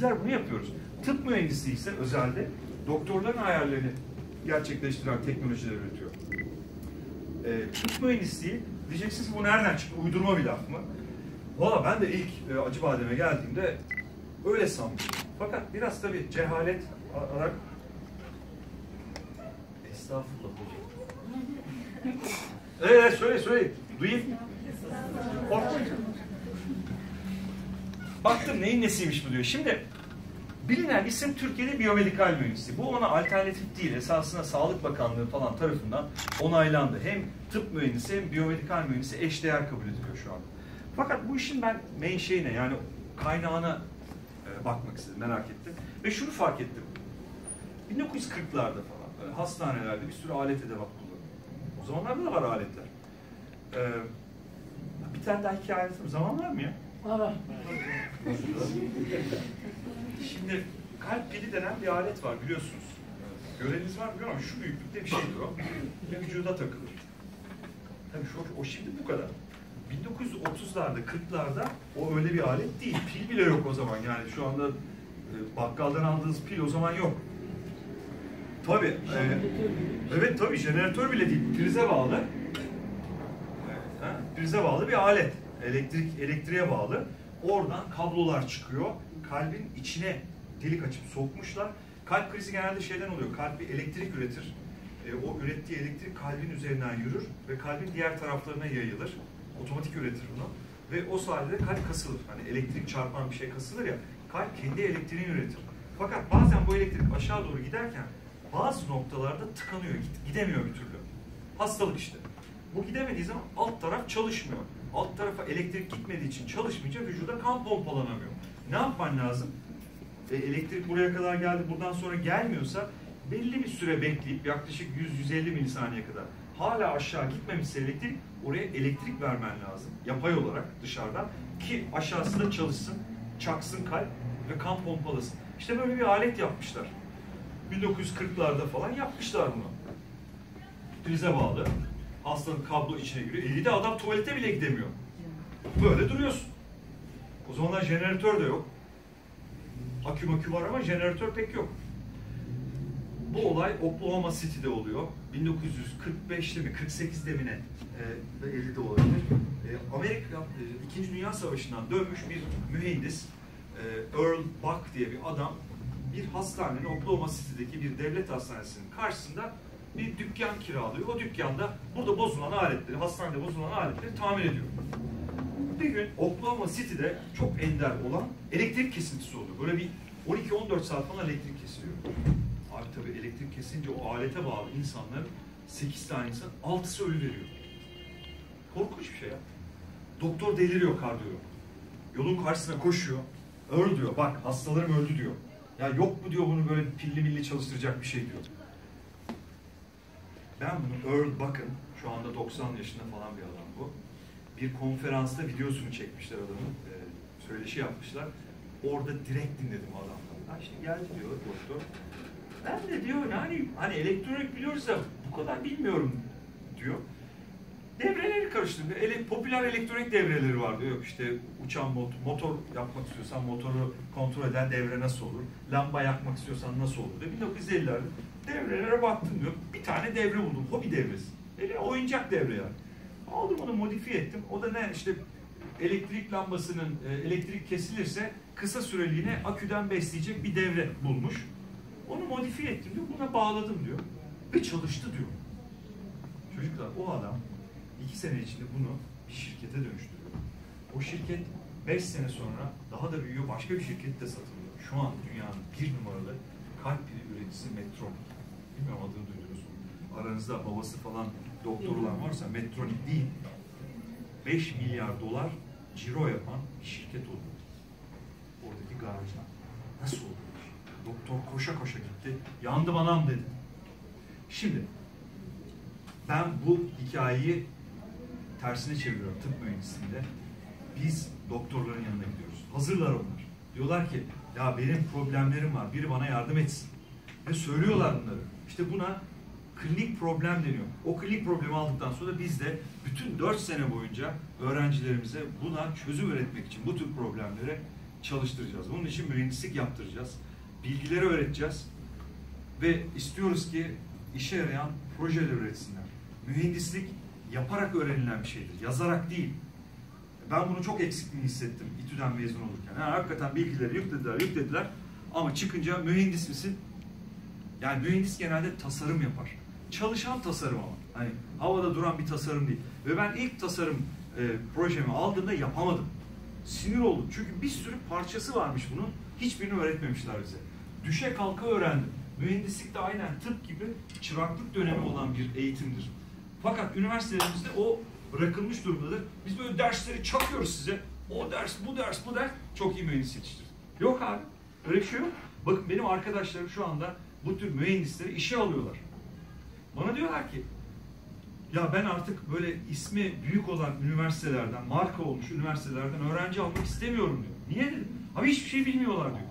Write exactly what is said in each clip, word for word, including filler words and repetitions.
bizler bunu yapıyoruz. Tıp mühendisliği ise özelde doktorların hayallerini gerçekleştiren teknolojiler üretiyor. E, tıp mühendisliği, diyeceksiniz ki bu nereden çıktı? Uydurma bir laf mı? Valla ben de ilk e, Acıbadem'e geldiğimde öyle sanmıştım. Fakat biraz tabii cehalet olarak... Estağfurullah hocam. Evet, söyle söyle. Duyayım. Korkmayın. Baktım neyin nesiymiş bu diyor. Şimdi bilinen isim Türkiye'de biyomedikal mühendisliği. Bu ona alternatif değil. Esasında Sağlık Bakanlığı falan tarafından onaylandı. Hem tıp mühendisi hem biyomedikal mühendisi eşdeğer kabul ediliyor şu anda. Fakat bu işin ben menşeine yani kaynağına e, bakmak istedim, merak ettim. Ve şunu fark ettim. bin dokuz yüz kırklarda falan böyle hastanelerde bir sürü alet edevat kullanılıyor. O zamanlarda da var aletler. Ee, bir tane daha hikaye anlatayım. Zaman var mı ya? Var. Şimdi kalp pili denen bir alet var biliyorsunuz. Göreniniz var mı bilmiyorum ama şu büyüklükte bir şeydir o. Ve vücuda takılır. Tabii şu, o şimdi bu kadar. bin dokuz yüz otuzlarda, kırklarda o öyle bir alet değil. Pil bile yok o zaman. Yani şu anda e, bakkaldan aldığınız pil o zaman yok. Tabii. E, evet tabii jeneratör bile değil. Prize bağlı. Evet, ha, prize bağlı bir alet. Elektrik, elektriğe bağlı. Oradan kablolar çıkıyor. Kalbin içine delik açıp sokmuşlar. Kalp krizi genelde şeyden oluyor. Kalp bir elektrik üretir. E, o ürettiği elektrik kalbin üzerinden yürür ve kalbin diğer taraflarına yayılır. Otomatik üretir bunu. Ve o sayede kalp kasılır. Hani elektrik çarpan bir şey kasılır ya. Kalp kendi elektriğini üretir. Fakat bazen bu elektrik aşağı doğru giderken bazı noktalarda tıkanıyor. Gidemiyor bir türlü. Hastalık işte. Bu gidemediği zaman alt taraf çalışmıyor. Alt tarafa elektrik gitmediği için çalışmayınca vücuda kan pompalanamıyor. Ne yapman lazım? E, elektrik buraya kadar geldi, buradan sonra gelmiyorsa belli bir süre bekleyip yaklaşık yüz yüz elli milisaniye kadar hala aşağı gitmemişse elektrik, oraya elektrik vermen lazım. Yapay olarak dışarıdan ki aşağısı da çalışsın, çaksın kalp ve kan pompalasın. İşte böyle bir alet yapmışlar. bin dokuz yüz kırklarda falan yapmışlar bunu. Prize bağlı. Hastanın kablo içine giriyor. elli de adam tuvalete bile gidemiyor. Böyle duruyorsun. O zamanlar jeneratör de yok. Akü makü var ama jeneratör pek yok. Bu olay Oklahoma City'de oluyor. bin dokuz yüz kırk beşte mi, kırk sekizde mi ne? Ee, elli'de olabilir. Ee, Amerika e, İkinci Dünya Savaşı'ndan dönmüş bir mühendis, e, Earl Buck diye bir adam, bir hastanenin, Oklahoma City'deki bir devlet hastanesinin karşısında bir dükkan kiralıyor. O dükkanda burada bozulan aletleri, hastanede bozulan aletleri tamir ediyor. Bir gün Oklahoma City'de çok ender olan elektrik kesintisi oldu. Böyle bir on iki on dört saat falan elektrik kesiliyor. Abi tabii elektrik kesince o alete bağlı insanların sekiz tane insan altısı ölü veriyor. Korkunç bir şey ya. Doktor deliriyor, kardiyolog. Yolun karşısına koşuyor. Öl diyor. Bak hastalarım öldü diyor. Ya yok mu diyor bunu böyle pilli milli çalıştıracak bir şey diyor. Ben bunu Earl Buck'ın, şu anda doksan yaşında falan bir adam bu. Bir konferansta videosunu çekmişler adamın. E, söyleşi yapmışlar. Orada direkt dinledim adamdan. Ha işte geldi diyor doktor. Ben de diyor yani hani elektronik biliyoruz da bu kadar bilmiyorum diyor. Devreleri karıştırdı. Ele, popüler elektronik devreleri var diyor. İşte uçan motor, motor yapmak istiyorsan motoru kontrol eden devre nasıl olur? Lamba yakmak istiyorsan nasıl olur diyor. bin dokuz yüz ellilerde devrelere baktım diyor. Bir tane devre buldum. Hobi devresi. Ele oyuncak devre yani. Aldım onu modifiye ettim. O da ne işte elektrik lambasının e, elektrik kesilirse kısa süreliğine aküden besleyecek bir devre bulmuş. Onu modifiye ettim diyor. Buna bağladım diyor. Ve çalıştı diyor. Çocuklar o adam iki sene içinde bunu bir şirkete dönüştürüyor. O şirket beş sene sonra daha da büyüyor. Başka bir şirket de satılıyor. Şu an dünyanın bir numaralı kalp pili üreticisi Medtronic. Bilmiyorum adını duydunuz mu? Aranızda babası falan doktor olan varsa Medtronic değil. beş milyar dolar ciro yapan bir şirket oldu. Oradaki garajdan. Nasıl oldu? Doktor koşa koşa gitti. Yandım anam dedi. Şimdi ben bu hikayeyi tersine çeviriyorum tıp mühendisliğinde. Biz doktorların yanına gidiyoruz. Hazırlar onlar. Diyorlar ki ya benim problemlerim var. Biri bana yardım etsin. Ve söylüyorlar bunları. İşte buna klinik problem deniyor. O klinik problemi aldıktan sonra biz de bütün dört sene boyunca öğrencilerimize buna çözüm üretmek için bu tür problemlere çalıştıracağız. Bunun için mühendislik yaptıracağız. Bilgileri öğreteceğiz. Ve istiyoruz ki işe yarayan projeler üretsinler. Mühendislik yaparak öğrenilen bir şeydir. Yazarak değil. Ben bunu çok eksikliğini hissettim İTÜ'den mezun olurken. Yani hakikaten bilgileri yüklediler, yüklediler. Ama çıkınca mühendis misin? Yani mühendis genelde tasarım yapar. Çalışan tasarım ama. Hani havada duran bir tasarım değil. Ve ben ilk tasarım e, projemi aldığımda yapamadım. Sinir oldum. Çünkü bir sürü parçası varmış bunun. Hiçbirini öğretmemişler bize. Düşe kalka öğrendim. Mühendislik de aynen tıp gibi çıraklık dönemi olan bir eğitimdir. Fakat üniversitelerimizde o bırakılmış durumdadır. Biz böyle dersleri çakıyoruz size. O ders, bu ders, bu ders. Çok iyi mühendis yetiştirir. Yok abi. Öyle bir şey yok. Bakın benim arkadaşlarım şu anda bu tür mühendisleri işe alıyorlar. Bana diyorlar ki ya ben artık böyle ismi büyük olan üniversitelerden, marka olmuş üniversitelerden öğrenci almak istemiyorum diyor. Niye dedim? Abi hiçbir şey bilmiyorlar diyor.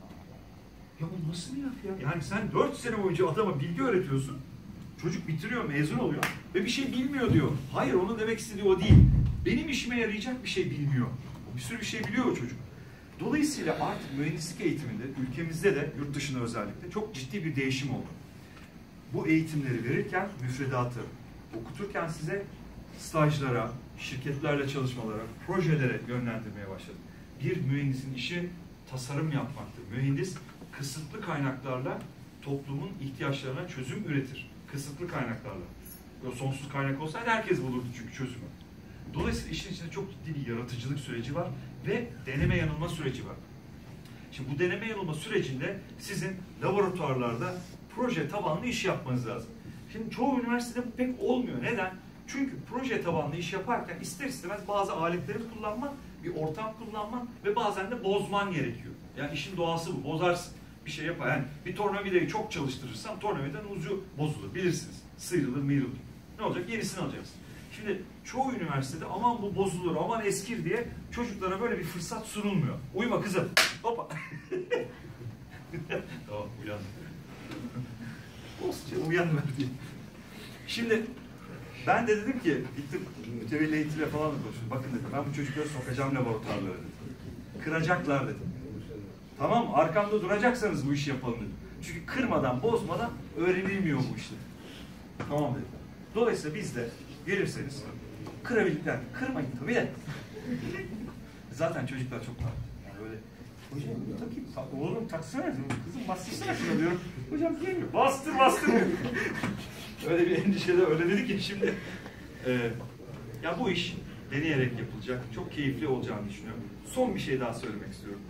Ya bu nasıl bir laf ya? Yani sen dört sene boyunca adama bilgi öğretiyorsun. Çocuk bitiriyor, mezun oluyor ve bir şey bilmiyor diyor. Hayır, onun demek istediği o değil. Benim işime yarayacak bir şey bilmiyor. Bir sürü bir şey biliyor o çocuk. Dolayısıyla artık mühendislik eğitiminde, ülkemizde de, yurt dışında özellikle çok ciddi bir değişim oldu. Bu eğitimleri verirken müfredatı, okuturken size stajlara, şirketlerle çalışmalara, projelere yönlendirmeye başladı. Bir mühendisin işi tasarım yapmaktır. Mühendis kısıtlı kaynaklarla toplumun ihtiyaçlarına çözüm üretir. Kısıtlı kaynaklarla. O sonsuz kaynak olsaydı herkes bulurdu çünkü çözümü. Dolayısıyla işin içinde çok ciddi bir yaratıcılık süreci var ve deneme yanılma süreci var. Şimdi bu deneme yanılma sürecinde sizin laboratuvarlarda proje tabanlı iş yapmanız lazım. Şimdi çoğu üniversitede bu pek olmuyor. Neden? Çünkü proje tabanlı iş yaparken ister istemez bazı aletleri kullanman, bir ortam kullanman ve bazen de bozman gerekiyor. Yani işin doğası bu. Bozarsın. Bir şey yapar. Yani bir tornavidayı çok çalıştırırsan tornavidanın ucu bozulur. Bilirsiniz. Sıyrılır, mıyrılır. Ne olacak? Yenisini alacaksın. Şimdi çoğu üniversitede aman bu bozulur, aman eskir diye çocuklara böyle bir fırsat sunulmuyor. Uyuma kızım. Hoppa. Tamam, uyandım. Olsun, uyanma diye. Şimdi ben de dedim ki, gittim mütevelli eğitimle falan da konuştum. Bakın dedim, ben bu çocukları sokacağım laboratuvarlara dedim. Kıracaklar dedim. Tamam mı? Arkamda duracaksanız bu işi yapalım dedim. Çünkü kırmadan, bozmadan öğrenilmiyor bu işler. Tamam dedim. Dolayısıyla biz de gelirseniz kırabildikler, kırmayın tabii de. Zaten çocuklar çok tatlı. Yani öyle, hocam takayım, oğlum taksana, kızım bastırsana şuna diyorum. Hocam diyemiyor, bastır bastır diyor. Öyle bir endişede öyle dedik ki şimdi. E, ya bu iş deneyerek yapılacak, çok keyifli olacağını düşünüyorum. Son bir şey daha söylemek istiyorum.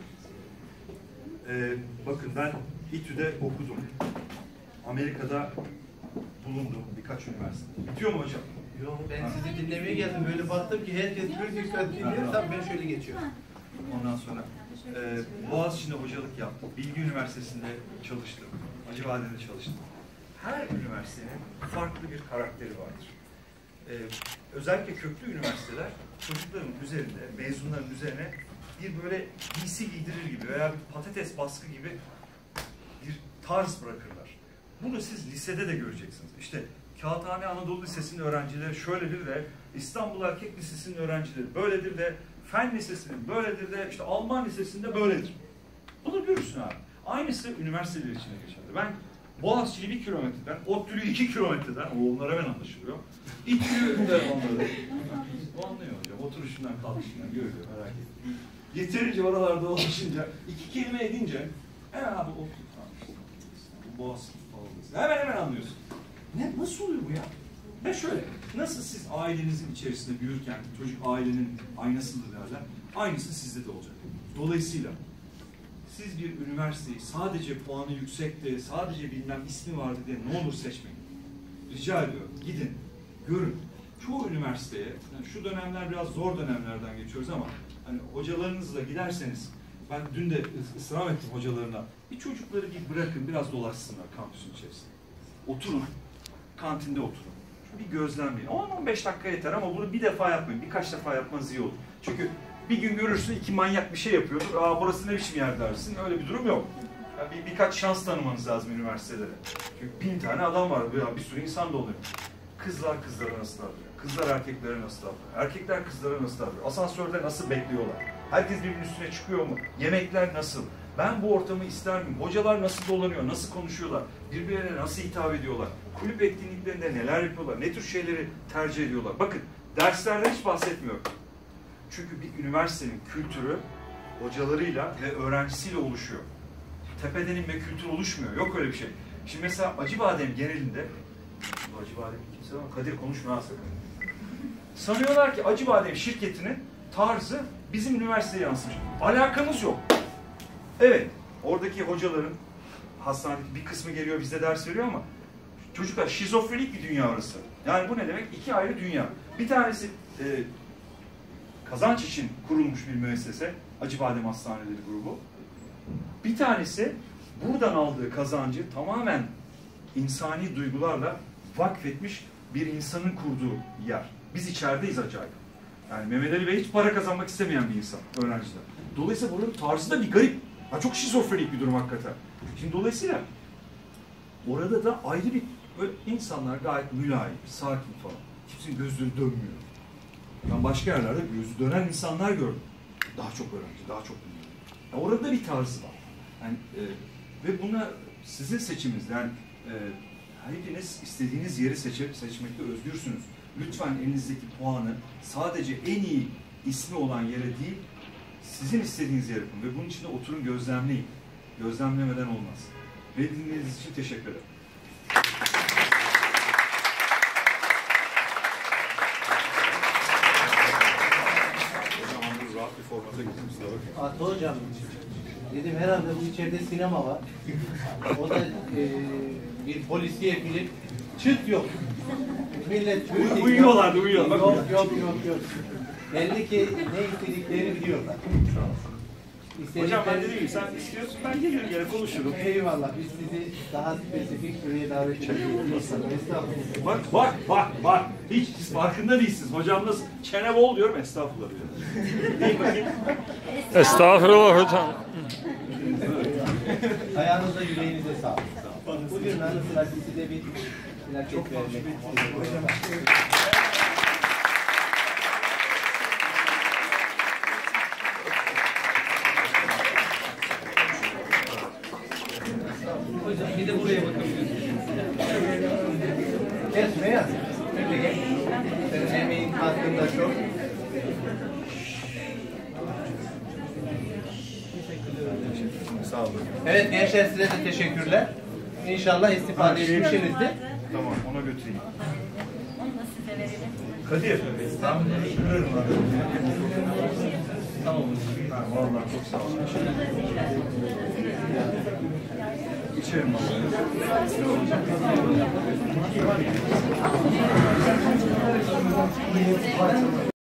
E, bakın ben İTÜ'de okudum. Amerika'da bulundum birkaç üniversite. Bitiyor mu hocam? Yok, ben sizi dinlemeye geldim. Böyle baktım ki herkes bir dikkat dinliyor. Tam ben şöyle geçiyorum. Ondan sonra e, Boğaziçi'nde hocalık yaptım. Bilgi Üniversitesi'nde çalıştım. Acıbadem'de çalıştım. Her üniversitenin farklı bir karakteri vardır. E, özellikle köklü üniversiteler çocukların üzerinde, mezunların üzerine bir böyle giysi giydirir gibi veya bir patates baskı gibi bir tarz bırakırlar. Bunu siz lisede de göreceksiniz. İşte Kağıthane Anadolu Lisesi'nin öğrencileri şöyledir de, İstanbul Erkek Lisesi'nin öğrencileri böyledir de, Fen Lisesi'nin böyledir de, işte Alman Lisesi'nde böyledir. Bunu görürsün abi. Aynısı üniversiteler içinde geçerli. Ben Boğaziçi'yi bir kilometreden, ODTÜ'yü iki kilometreden, o onlara ben anlaşılıyor. İTÜ'yü de onları. O anlıyor hocam. Oturuşundan, kalkışından görüyor, merak ettim. Yeterince oralarda dolaşınca, iki kelime edince, hemen abi ODTÜ kalmıştı. Boğaziçi falan. Hemen hemen anlıyorsun. Ne, nasıl oluyor bu ya? Ya şöyle, nasıl siz ailenizin içerisinde büyürken çocuk ailenin aynasıdır derler, aynısı sizde de olacak. Dolayısıyla siz bir üniversiteyi sadece puanı yüksekti, sadece bilmem ismi vardı diye ne olur seçmeyin. Rica ediyorum, gidin, görün. Çoğu üniversiteye, yani şu dönemler biraz zor dönemlerden geçiyoruz ama hani hocalarınızla giderseniz, ben dün de ısrar ettim hocalarına, bir çocukları bir bırakın, biraz dolaşsınlar kampüsün içerisinde. Oturun. Kantinde oturun. Bir gözlemleyin. on on beş dakika yeter ama bunu bir defa yapmayın. Birkaç defa yapmanız iyi olur. Çünkü bir gün görürsün iki manyak bir şey yapıyordur. Aa burası ne biçim yer dersin. Öyle bir durum yok. Yani bir, birkaç şans tanımanız lazım üniversitelere. Çünkü bin tane adam var. Bir, bir sürü insan da oluyor. Kızlar kızlara nasıl davranıyor? Kızlar erkeklere nasıl davranıyor? Erkekler kızlara nasıl davranıyor? Asansörde nasıl bekliyorlar? Herkes birbirinin üstüne çıkıyor mu? Yemekler nasıl? Ben bu ortamı ister miyim? Hocalar nasıl dolanıyor? Nasıl konuşuyorlar? Birbirlerine nasıl hitap ediyorlar? Kulüp etkinliklerinde neler yapıyorlar? Ne tür şeyleri tercih ediyorlar? Bakın, derslerden hiç bahsetmiyorum. Çünkü bir üniversitenin kültürü hocalarıyla ve öğrencisiyle oluşuyor. Tepeden inme kültürü oluşmuyor. Yok öyle bir şey. Şimdi mesela Acıbadem genelinde, bu Acıbadem kimse var mı? Kadir konuşma ha sakın. Sanıyorlar ki Acıbadem şirketinin tarzı bizim üniversiteye yansımış. Alakamız yok. Evet, oradaki hocaların hastanedeki bir kısmı geliyor bizde ders veriyor ama çocuklar şizofrenik bir dünya orası. Yani bu ne demek? İki ayrı dünya. Bir tanesi e, kazanç için kurulmuş bir müessese, Acıbadem Hastaneleri grubu. Bir tanesi buradan aldığı kazancı tamamen insani duygularla vakfetmiş bir insanın kurduğu yer. Biz içerideyiz acayip. Yani Mehmet Ali Bey hiç para kazanmak istemeyen bir insan, öğrenciler. Dolayısıyla buranın tarzı da bir garip. Ha, çok şizofrenik bir durum hakikaten. Şimdi dolayısıyla orada da ayrı bir, böyle insanlar gayet mülayim, sakin falan. Kimsenin gözleri dönmüyor. Ben başka yerlerde gözü dönen insanlar gördüm. Daha çok öğrenci, daha çok dünya. Yani orada bir tarzı var. Yani, e, ve buna sizin seçiminiz. Yani e, hepiniz istediğiniz yeri seçe, seçmekte özgürsünüz. Lütfen elinizdeki puanı sadece en iyi ismi olan yere değil, sizin istediğiniz yere yapın. Ve bunun için de oturun, gözlemleyin. Gözlemlemeden olmaz. Ve dinlediğiniz için teşekkür ederim. Rahat bir formata gittiniz. Atı hocam, dedim herhalde bu içeride sinema var. O da e, bir polisiye film. Çıt yok. Millet Türk Uyuyorlardı, uyuyorlar. Yok yok yok yok. Belli ki ne istediklerini biliyorlar. Hocam ben dedim ki sen istiyorsun, ben gelirim gene konuşurum. Eyvallah, biz sizi daha spesifik buraya davet ediyoruz. Estağfurullah. Bak bak bak bak. Hiç siz farkında değilsiniz. Hocam nasıl çene bol diyorum, estağfurullah diyor. Değil bakayım. Estağfurullah hocam. Ayağınıza yüreğinize sağlık. Bugün anı sıra size bir plaket vermek istiyorum. Hocam bir de buraya bakabilirsiniz. Gel şuraya yaz. Şöyle gel. Senin emeğin hakkında çok. Sağ olun. Evet gençler, size de teşekkürler. İnşallah istifade etmişsinizdir. Tamam, ona götüreyim. Onu da size verelim. Kadir. Tamam. Tamam. Ha, vallahi çok sağ olun. İçerim vallahi.